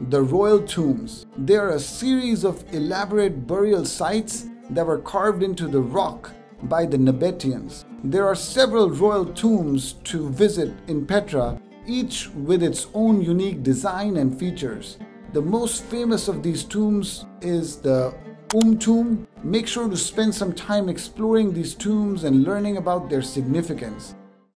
the royal tombs. They are a series of elaborate burial sites that were carved into the rock by the Nabateans. There are several royal tombs to visit in Petra, each with its own unique design and features. The most famous of these tombs is the tomb. Make sure to spend some time exploring these tombs and learning about their significance.